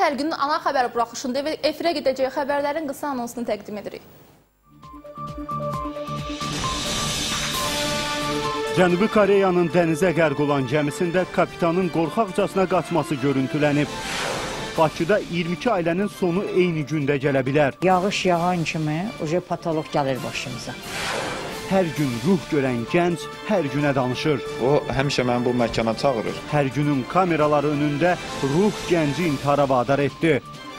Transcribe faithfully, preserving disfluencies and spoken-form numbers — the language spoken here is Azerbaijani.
hər günün ana xəbər buraxışında və efirə gedəcək xəbərlərin qısa anonsunu təqdim edirik. Cənubi Koreyanın dənizə qərq olan gəmisində kapitanın qorxaqcasına qaçması görüntülənib. Bakıda iyirmi iki ailənin sonu eyni gündə gələ bilər. Yağış yağan kimi uca patolog gəlir başımıza. Hər gün ruh görən gənc hər günə danışır. O, həmişə məni bu məkana çağırır. Hər günün kameraları önündə ruh gənci intihara vadar etdi.